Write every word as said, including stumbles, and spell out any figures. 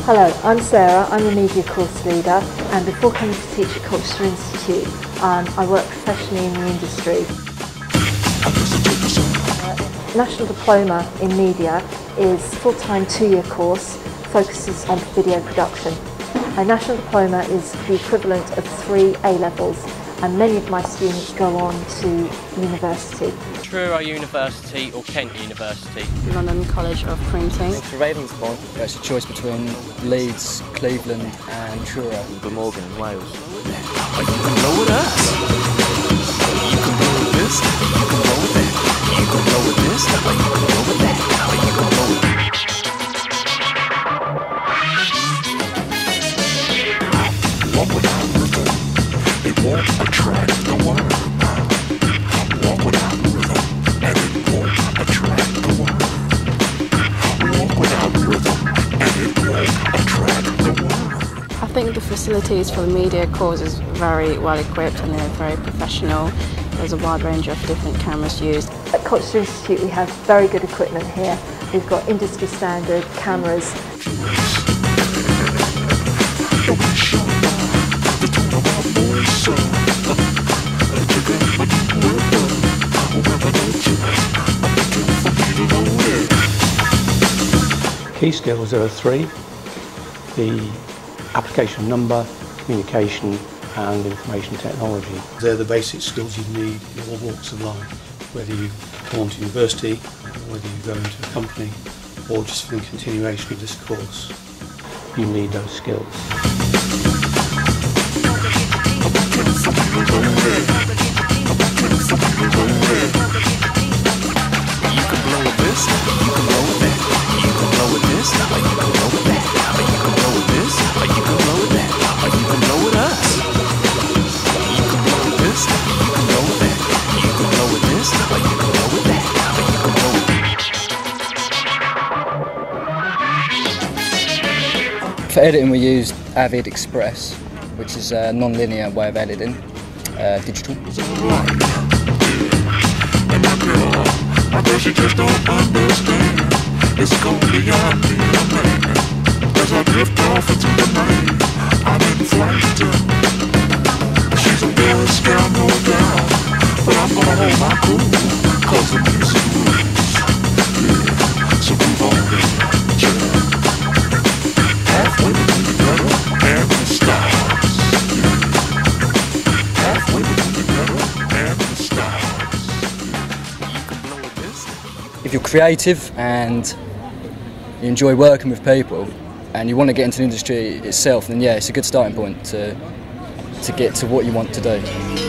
Hello, I'm Sarah. I'm a media course leader, and before coming to teach at Colchester Institute, um, I work professionally in the industry. Uh, National Diploma in Media is a full-time two-year course, focuses on video production. A National Diploma is the equivalent of three A-levels, and many of my students go on to university. Truro University or Kent University? London College of Printing. For Ravensbourne, it's a choice between Leeds, Cleveland and Truro. Glamorgan in Wales. You can blow with us. You can blow with this. You can blow with that. You can blow with this. You can blow with that. You can blow with that. Walk without rhythm. It won't attract the world. Walk without rhythm. And it won't attract the world. Walk without rhythm. And it won't attract the world. I think the facilities for the media course is very well equipped and they're very professional. There's a wide range of different cameras used. At Colchester Institute we have very good equipment here. We've got industry standard cameras. Key skills are three: the application number, communication and information technology. They're the basic skills you need in all walks of life, whether you go on to university, whether you go into a company, or just for the continuation of this course. You need those skills. For editing we used Avid Express, which is a non-linear way of editing, uh, digital. I guess you just don't understand. It's gonna be beyond me, man. As I drift off into the night, I'm in flight. She's a embarrassed girl, no doubt, but I'm gonna hold my cool, cause the music moves. Yeah, so move on and chill. Halfway between the gutter and the stars. Yeah. Halfway between the gutter and the stars. If you're creative and you enjoy working with people and you want to get into the industry itself, then yeah, it's a good starting point to, to get to what you want to do.